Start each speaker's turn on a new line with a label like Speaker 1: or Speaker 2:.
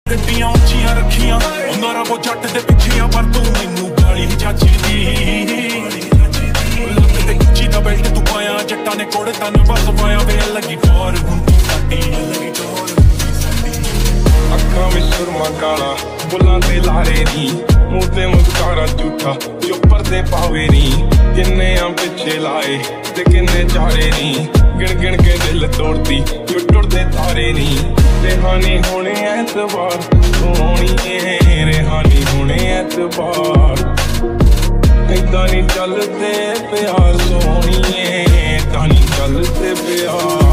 Speaker 1: ਗੱਡੀਆਂ ਉੱਚੀਆਂ ਰੱਖੀਆਂ ਉਹਨਾਂ ਰਵੋ ਜੱਟ ਦੇ ਪਿੱਛੇ ਆ ਪਰ ਤੂੰ ਮੈਨੂੰ ਗਾਲੀ ਜੱਜਦੀ ਲੱਕ ਤੇ ਉੱਚੀ ਦਾ ਬੈਲਟ ਤੂੰ ਪਾਇਆ ਜੱਟਾਂ ਨੇ ਕੋੜੇ ਤਨ ਬਸ ਪਾਇਆ ਵੇ ਲੱਗੀ ਟੋਰ ਹੁੰਦੀ ਸਾਡੀ
Speaker 2: ਅੱਖਾਂ ਵਿੱਚ ਸੁਰਮਾ ਕਾਲਾ ਬੁੱਲਾਂ ਤੇ ਲਾਰੇ ਨੀ ਮੂੰਹ ਤੇ ਮੁਸਕਾਰਾ ਝੂਠਾ ਜੋ ਪਰਦੇ ਪਾਵੇ ਨੀ ਕਿੰਨੇ ਆ ਪਿੱਛੇ ਲਾਏ ਤੇ ਕਿੰਨੇ ਚਾਰੇ ਨੀ ਗਿਣ ਗਿਣ ਕੇ ਦਿਲ ਤੋੜਦੀ ਜੋ ਟੁੱਟਦੇ ਤਾਰੇ ਨੀ रेहानी होने एतबार सोनी रेहानी होने एतबार इदा नहीं चलते प्यार सोनी इदा नहीं चलते प्यार।